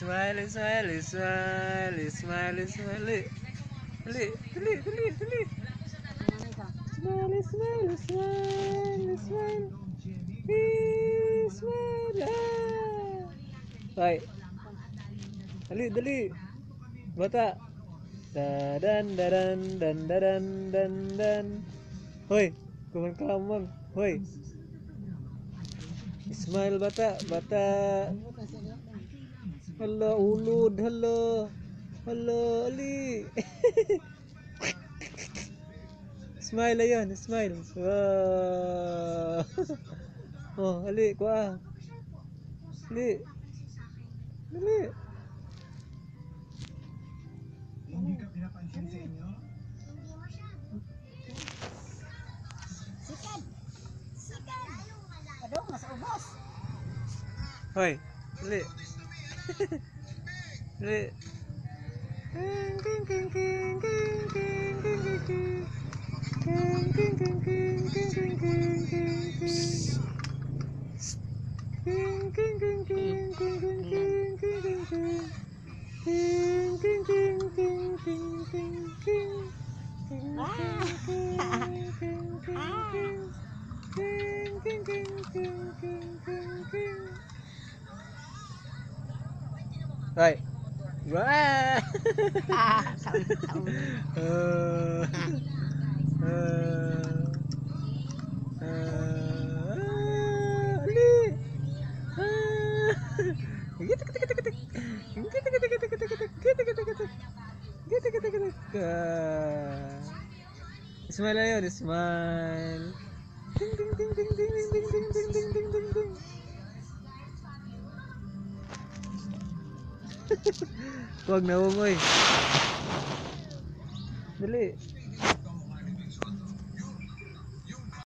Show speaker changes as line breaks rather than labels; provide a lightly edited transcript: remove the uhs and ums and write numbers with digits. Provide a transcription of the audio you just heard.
Smile, smile, smile, smile, smile. Dali, dali, dali, dali. Smile, smile, smile, smile. Smile. Hoy. Dali, dali. Bata. Dadan, dadan, dan, dadan, dan, dan. Hoy, kumang-kamang. Hoy. Smile bata, bata. Hala, ulod, hala. Hala, ali. Smile ayan, smile. Wow. Oh, ali, kuha. Ali. Ali.
Hindi ka pinapansin sa inyo?
Sikat! Sikat! Aduh, nasa ubos.
Hoy, ali. Ali. King, king, king, king, king, king, king, king, king. King, king, king, king, king, king, king, king, king. King, king, king, king, king, king, king, king, king, king. King, king, king, king, king, king, king. King, king, king, king, king, king. King, king, king, king, king, king, king. Hoy. Wah.
Taon-taon.
Uh, Ali. Gitu gitu gitu gitu. Gitu gitu gitu gitu gitu. Gitu gitu gitu. Gitu gitu gitu. Smile ayo, smile. Ding ding ding ding ding ding ding ding ding ding ding ding ding. Huwag na ungoy. Dali.